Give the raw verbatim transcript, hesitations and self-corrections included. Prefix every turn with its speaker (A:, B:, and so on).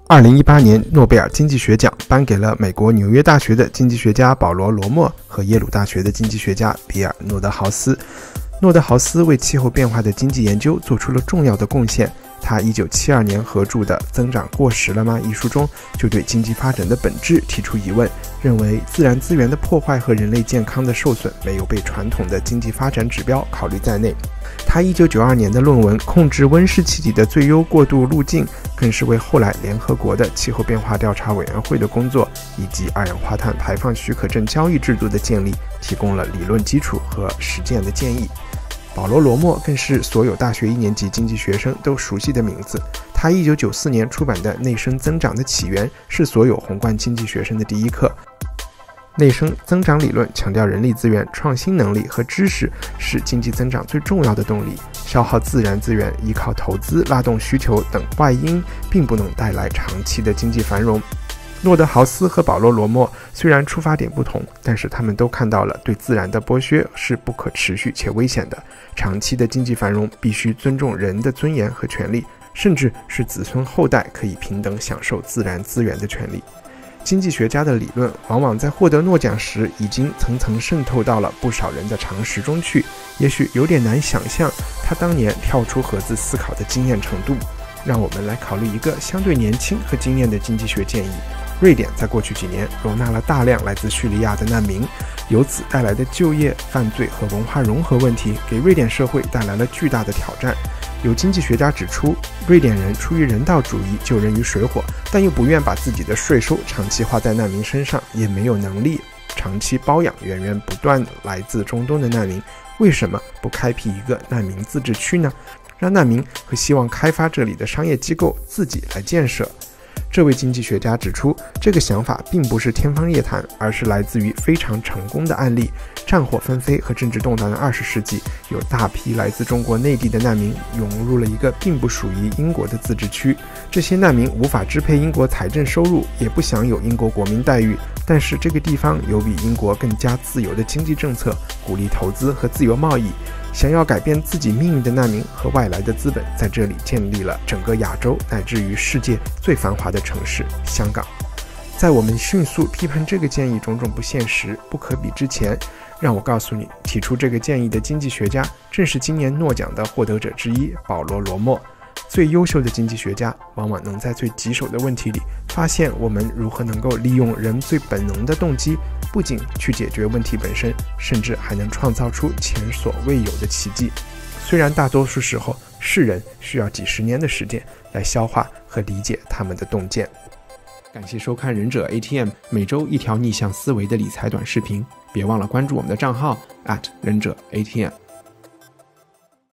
A: 二零一八年诺贝尔经济学奖颁给了美国纽约大学的经济学家保罗·罗默和耶鲁大学的经济学家比尔·诺德豪斯。诺德豪斯为气候变化的经济研究做出了重要的贡献。他一九七二年合著的《增长过时了吗》一书中，就对经济发展的本质提出疑问，认为自然资源的破坏和人类健康的受损没有被传统的经济发展指标考虑在内。他一九九二年的论文《控制温室气体的最优过渡路径》更是为后来联合国的气候变化调查委员会的工作以及二氧化碳排放许可证交易制度的建立提供了理论基础和实践的建议。保罗·罗默更是所有大学一年级经济学生都熟悉的名字。他一九九四年出版的《内生增长的起源》是所有宏观经济学生的第一课。内生增长理论强调人力资源、创新能力和知识是经济增长最重要的动力。消耗自然资源、依靠投资拉动需求等外因，并不能带来长期的经济繁荣。诺德豪斯和保罗·罗默虽然出发点不同，但是他们都看到了对自然的剥削是不可持续且危险的。长期的经济繁荣必须尊重人的尊严和权利，甚至是子孙后代可以平等享受自然资源的权利。经济学家的理论往往在获得诺奖时已经层层渗透到了不少人的常识中去，也许有点难想象他当年跳出盒子思考的经验程度。让我们来考虑一个相对年轻和经验的经济学建议。瑞典在过去几年容纳了大量来自叙利亚的难民，由此带来的就业、犯罪和文化融合问题给瑞典社会带来了巨大的挑战。有经济学家指出，瑞典人出于人道主义救人于水火，但又不愿把自己的税收长期花在难民身上，也没有能力长期包养源源不断来自中东的难民。为什么不开辟一个难民自治区呢？让难民和希望开发这里的商业机构自己来建设。这位经济学家指出，这个想法并不是天方夜谭，而是来自于非常成功的案例。战火纷飞和政治动荡的二十世纪，有大批来自中国内地的难民涌入了一个并不属于英国的自治区。这些难民无法支配英国财政收入，也不享有英国国民待遇，但是这个地方有比英国更加自由的经济政策，鼓励投资和自由贸易。想要改变自己命运的难民和外来的资本在这里建立了整个亚洲乃至于世界最繁华的城市香港。在我们迅速批判这个建议种种不现实、不可比之前，让我告诉你，提出这个建议的经济学家正是今年诺奖的获得者之一保罗·罗默。最优秀的经济学家往往能在最棘手的问题里发现我们如何能够利用人最本能的动机，不仅去解决问题本身，甚至还能创造出前所未有的奇迹。虽然大多数时候世人需要几十年的时间来消化和理解他们的洞见。感谢收看忍者 A T M， 每周一条逆向思维的理财短视频，别忘了关注我们的账号 at 忍者 A T M。